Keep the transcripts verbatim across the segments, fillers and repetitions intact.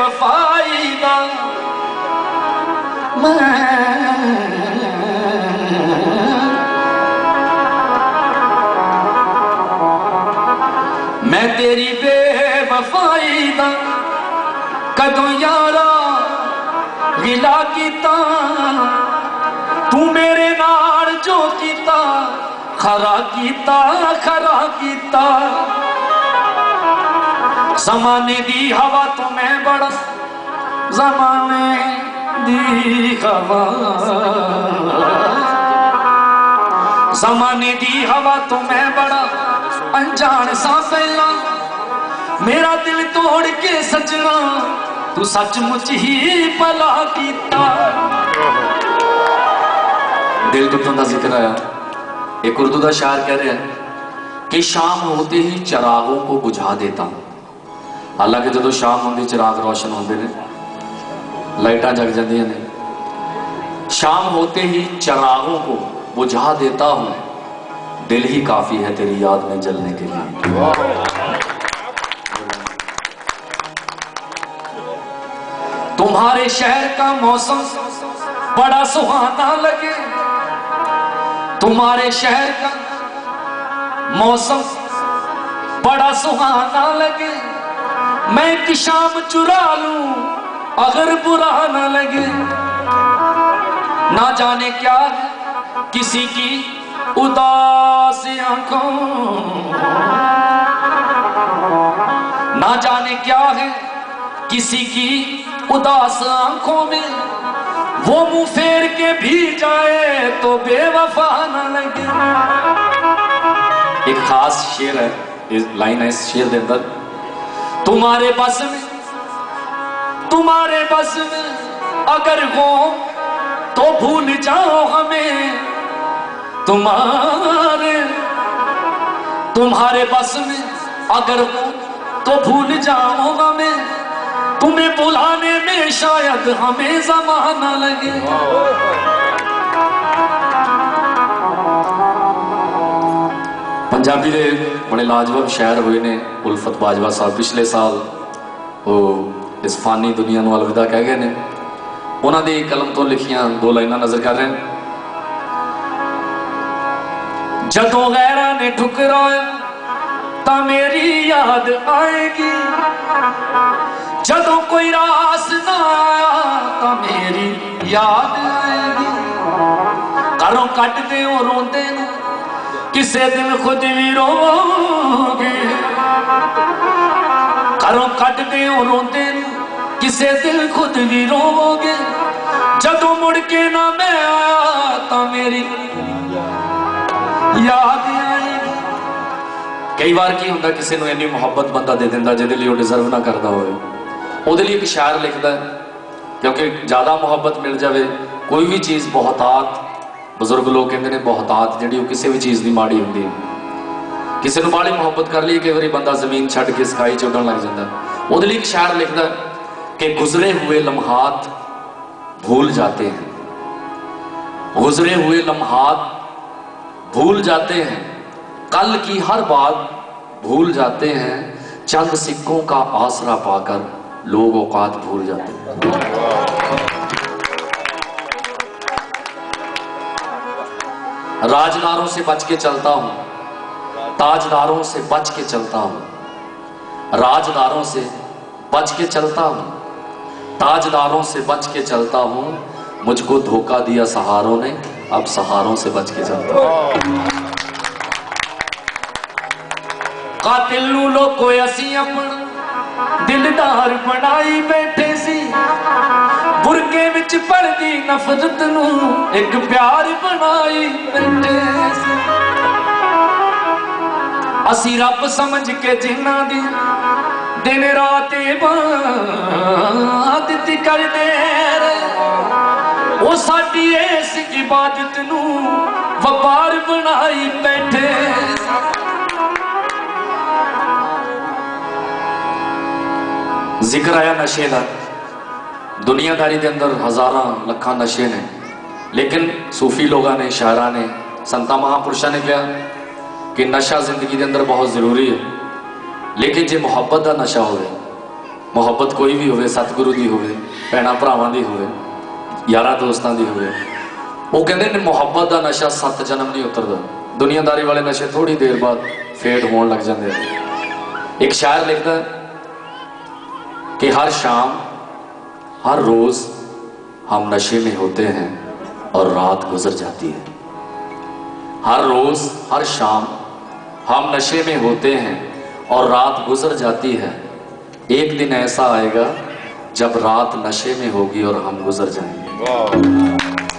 बेवफाई दा मैं तेरी बेवफाई दा कदों यारा गिला कीता तू मेरे नाल जो कीता खरा कीता खरा कीता ज़माने दी हवा तो मैं बड़ा ज़माने दी हवा ज़माने दी हवा तो मैं बड़ा अनजान सा पहला मेरा दिल तोड़ के सजना तू सचमुच ही भला कीता। दिल टुटन का जिक्र आया। एक उर्दू का शायर कह रहा है कि शाम होते ही चिरागों को बुझा देता हूँ। हालांकि जो शाम होती चिराग रोशन होते हैं, लाइटां जग जांदियां ने। शाम होते ही चिरागों को बुझा देता हूँ, दिल ही काफी है तेरी याद में जलने के लिए। तुम्हारे शहर का मौसम बड़ा सुहाना लगे, तुम्हारे शहर का मौसम बड़ा सुहाना लगे, मैं एक शाम चुरा लूं अगर बुरा ना लगे। ना जाने क्या किसी की उदास आंखों, ना जाने क्या है किसी की उदास आंखों में, वो मुंह फेर के भी जाए तो बेवफा ना लगे। एक खास शेर है, इस लाइन है इस शेर के अंदर, तुम्हारे बस में तुम्हारे बस में अगर हो तो भूल जाओ हमें, तुम्हारे तुम्हारे बस में अगर हो तो भूल जाओ हमें, तुम्हें बुलाने में शायद हमें ज़माना लगे। पंजाबी दे बड़े लाजवाब शायर हुए ने उल्फत बाजवा साहब, पिछले साल वो इस फानी दुनिया को अलविदा कह गए ने। उन्होंने कलम तो लिखियां दो लाइना नजर कर रहे हैं। जदों गैरा ने ठुकराया ता मेरी याद आएगी, जदों कोई रास ना आया ता मेरी याद आएगी। घरों कट दे और रोंदे ने किसे दिन खुद भी रोगे, घरों कट दे और रोंदे ने किसे दिल खुद भी रोगे। जदों मुड़ के ना मैं आया ता मेरी याद आएगी। कई बार की होंदा किसी को इन्नी मुहब्बत बंदा दे दिंदा जिहदे लई वो डिजर्व ना करदा होवे, उहदे लई एक शायर लिखदा है, क्योंकि ज़्यादा मुहब्बत मिल जाए कोई भी चीज़ बहुतात, बजुर्ग लोग कहते हैं बहुतात जिहड़ी किसी भी चीज़ की माड़ी होंदी है। किसी को बाड़ी मुहब्बत कर ली कई बार बंदा जमीन छड्ड के स्काई च उड़न लग जाता है। उहदे लई एक शायर लिखदा है कि गुजरे हुए लम्हात भूल जाते हैं, गुजरे हुए लम्हात भूल जाते हैं, कल की हर बात भूल जाते हैं, चंद सिक्कों का आसरा पाकर लोग औकात भूल जाते हैं। राजदारों से बच के चलता हूं, ताजदारों से बच के चलता हूं, राजदारों से बच के चलता हूं, ताजदारों से बच के चलता हूं, मुझको धोखा दिया सहारों ने, अब सहारों से बच के चलता हूं। कातिल नू लोको असी अपना दिलदार बनाई बैठे सी, बुरके विच पड़दी नफरत नू एक प्यार बनाई बैठे सी। असी रब समझ के जिन्ना दी दिन रात इबादत करदे रहे, वो साडी इस इबादत नू व्यापार बनाई बैठे। जिक्र आया नशे का, दुनियादारी के अंदर हजारां लखां नशे ने, लेकिन सूफी लोगों ने, शायरा ने, संता महापुरुषों ने कहा कि नशा जिंदगी के अंदर बहुत जरूरी है, लेकिन जो मुहब्बत का नशा हो मुहब्बत कोई भी होवे, सतगुरु की होवे, भैणां भरावां दी होवे, यारां दोस्तां दी होवे, वो कहते हैं मुहब्बत का नशा सत्त जन्म नहीं उतरता। दुनियादारी वाले नशे थोड़ी देर बाद फेड होने लग जाते हैं। एक शायर लिखता है कि हर शाम हर रोज हम नशे में होते हैं और रात गुजर जाती है। हर रोज हर शाम हम नशे में होते हैं और रात गुजर जाती है। एक दिन ऐसा आएगा जब रात नशे में होगी और हम गुजर जाएंगे।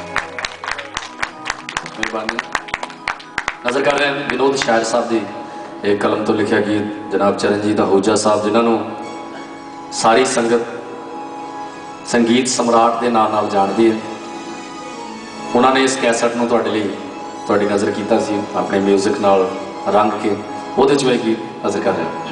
नजर कर रहे हैं विनोद शायर साहब की एक कलम तो लिखा गीत जनाब चरणजीत आहूजा साहब, जिन्होंने सारी संगत संगीत सम्राट के नाम नाल जानती है। उन्होंने इस कैसेट में तुहाडे लई तुहाडी नज़र कीता सी अपने म्यूजिक नाल रंग के, उहदे चों एक गीत नज़र कर रहे हैं।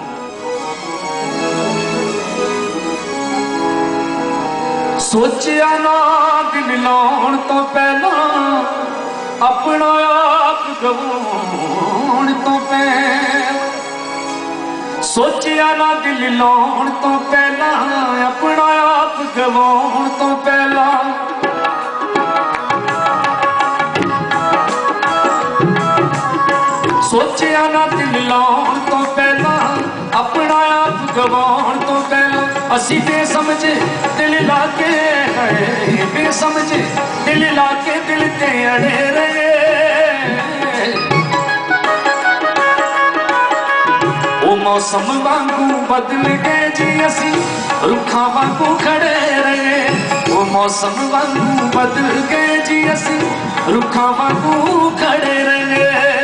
सोचिया ना दिल लाउण तो पहला अपना आप गवाउण तो पहला, सोचिया ना दिल लाउण तो पहला अपना आप गवाउण तो पहला, सोचिया ना दिल लाउण तो पहला अपना आप गवाउण तो पहला, असी बेसमझे दिल लाके है बेसमझे दिल लाके दिल ते अड़े रहे। वो मौसम वांगू बदल गए जी असी रुखा वांगू खड़े रहे। वो मौसम वांगू बदल गए जी असी रुखा वांगू खड़े रहे।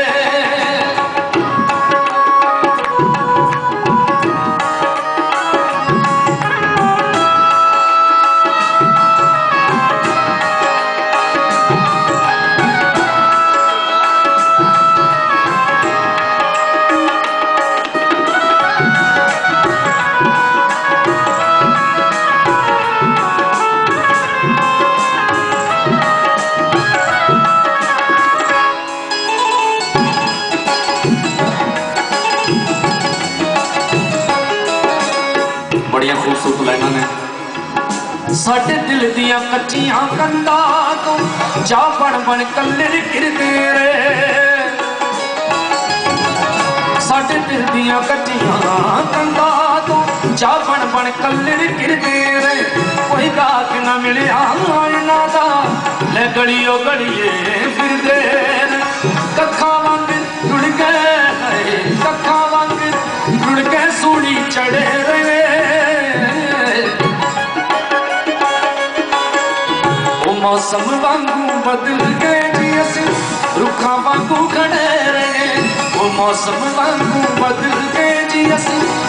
बड़िया खूबसूरत लाइनां ने। साडे दिल दियां कच्चियां कंधां तो जा बन बन कल्लर गिरदे रे। साडे दिल दियां कच्चियां कंधां तो जा बन बन कल्लर गिरदे रे। कोई गाहक ना मिलिया इन्हां दा ले गलियो गलिए फिरदे रे। कक्खां वांग जुड़ गए कक्खां वांग जुड़ के सूली चढ़े रहे। मौसम वांगू बदल गए जी असी रुखा वांगू खड़े रहे। वो मौसम वांगू बदल गए जी असी